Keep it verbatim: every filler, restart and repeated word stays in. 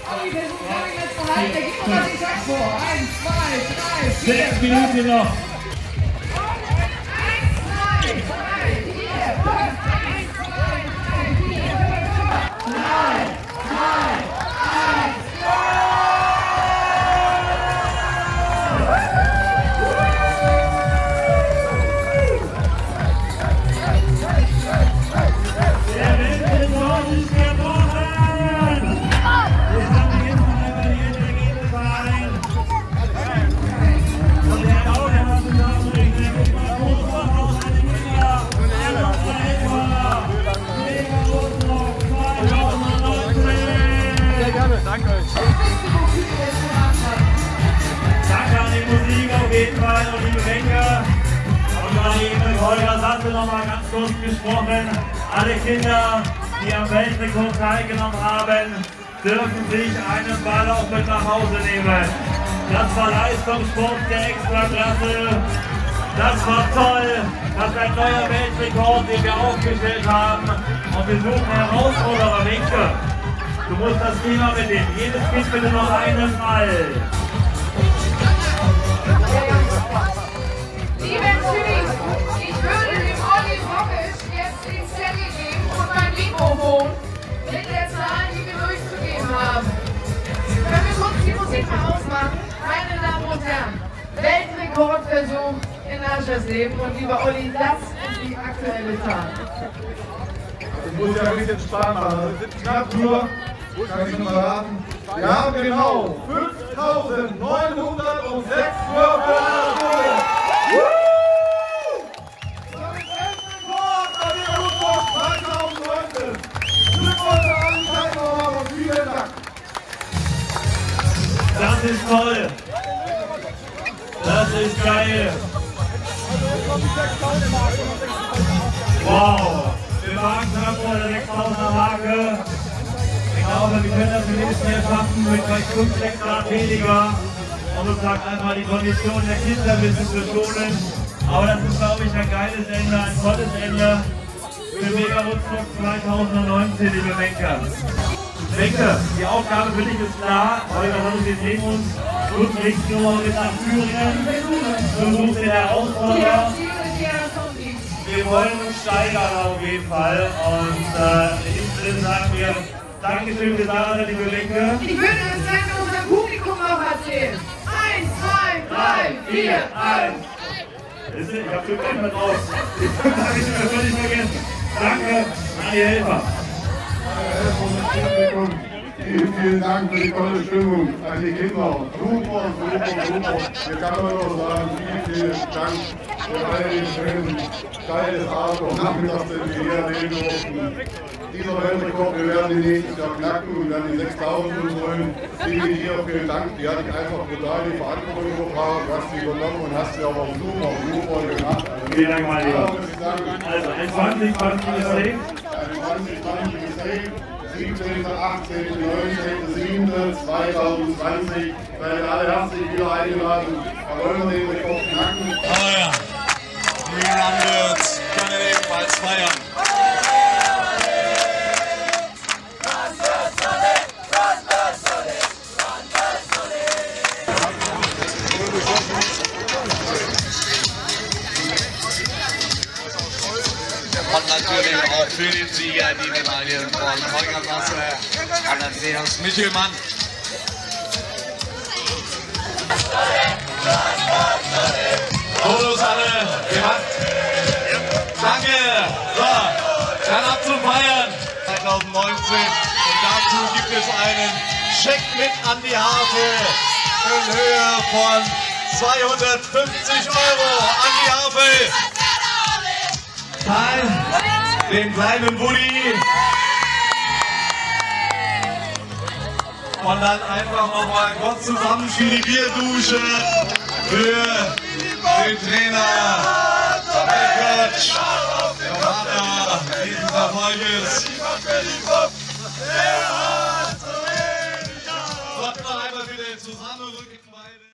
Olli, wir sind gerade im letzten Halt. Der gibt uns die Takt vor. Eins, zwei, drei, vier. Sechs Minuten noch. Danke euch. Danke an die Musik auf jeden Fall und die Getränke. Und gerade eben mit Holger Sasse noch mal ganz kurz gesprochen. Alle Kinder, die am Weltrekord teilgenommen haben, dürfen sich einen Ball auch mit nach Hause nehmen. Das war Leistungssport der Extraklasse. Das war toll. Das ist ein neuer Weltrekord, den wir aufgestellt haben. Und wir suchen Herausforderer, Winke. Du musst das Thema mitnehmen. Jedes Kind bitte noch einen Ball. Liebe Jury, ich würde dem Olli Rockisch jetzt den Zettel geben und mein Mikrofon mit der Zahl, die wir durchzugeben haben. Können wir kurz die Musik mal ausmachen? Meine Damen und Herren, Weltrekordversuch in Aschersleben. Und lieber Olli, das ist die aktuelle Zahl. Ich muss ja ein bisschen Spaß machen. Das sind knapp nur, kann ich noch mal raten. Wir haben genau fünftausendneunhundertsechs Würfe. Das ist toll. Das ist geil. Wow. Wir waren knapp vor der sechstausender Marke. Ich glaube, wir können das im nächsten Jahr schaffen mit vielleicht fünf, sechs Grad weniger. Und uns sagt einfach die Kondition der Kinder ein bisschen zu schonen. Aber das ist, glaube ich, ein geiles Ende, ein tolles Ende für Mega Woodstock zweitausendneunzehn, liebe Menke. Menke, die Aufgabe für dich ist klar. Holger, wir sehen uns. Du kriegst nur mit nach Thüringen. Du suchst den Herausforderer. Wir wollen uns steigern auf jeden Fall. Und äh, in diesem Sinne sagen wir Dankeschön, Sarah, liebe Menke. Ich würde es gerne unserem Publikum noch erzählen. Eins, zwei, drei, vier, eins. Ich hab Glück mit raus. Das habe ich mir völlig vergessen. Danke an die Helfer. Vielen, vielen Dank für die tolle Stimmung an die Kinder. Super, super, super. Wir können nur sagen, vielen, vielen Dank für all den schönen geiles Abend und Nachmittags, den wir hier erleben durften. Dieser Weltrekord, wir werden die nächstes Jahr knacken und werden die sechstausend holen. Dinge hier, vielen Dank. Die hatte ich einfach total die Verantwortung übertragen. Du hast sie übernommen und hast sie aber auch super, super gemacht. Vielen Dank, mein Lieber. Also, ein zwanzig zwanzig ist safe. zwanzig zwanzig ist safe. siebzehnter, achtzehnter, neunzehnter, siebter zweitausendzwanzig. Seid alle herzlich wieder eingeladen. Wir wollen den Rekord knacken. Oh ja, die Rumblers können ebenfalls feiern. Und natürlich auch für den Sieger die Medaillen von Holger Sasse, Andreas Michelmann. Fotos alle gemacht. Danke. So, dann ab zum Feiern. zweitausendneunzehn. Und dazu gibt es einen Scheck mit an die Harfe in Höhe von zweihundertfünfzig Euro an die Harfe. Nein, den kleinen Woody. Und dann einfach nochmal kurz zusammen für die Bierdusche für den Trainer, der Coach, der Vater dieses Erfolges.